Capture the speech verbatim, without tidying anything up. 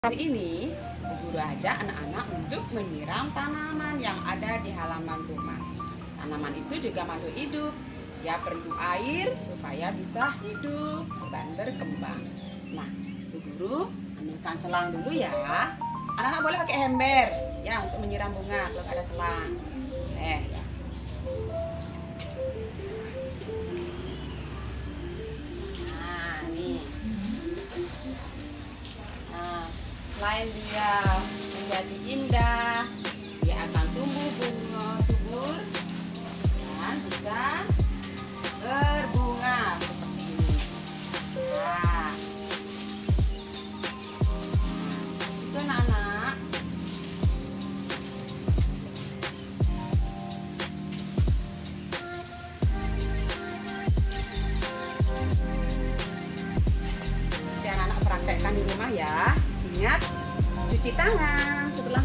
Hari ini, guru ajak anak-anak untuk menyiram tanaman yang ada di halaman rumah. Tanaman itu juga makhluk hidup. Dia perlu air supaya bisa hidup dan berkembang. Nah, guru ambilkan selang dulu ya. Anak-anak boleh pakai ember ya untuk menyiram bunga kalau ada selang. Eh, ya. Nah, nih. Nah, selain dia menjadi indah, dia akan tumbuh bunga subur dan bisa berbunga seperti ini. Nah, itu anak-anak. Jadi anak-anak praktekkan di rumah ya. Ingat, cuci tangan setelah